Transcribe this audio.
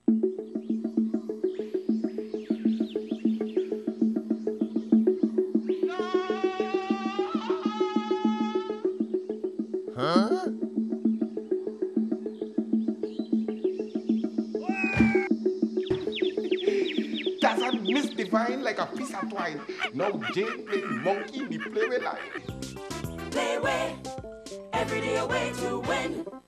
Huh? Tarzan missed the vine like a piece of twine. Now Jane playing monkey, we play with line. Play away, every day a way to win.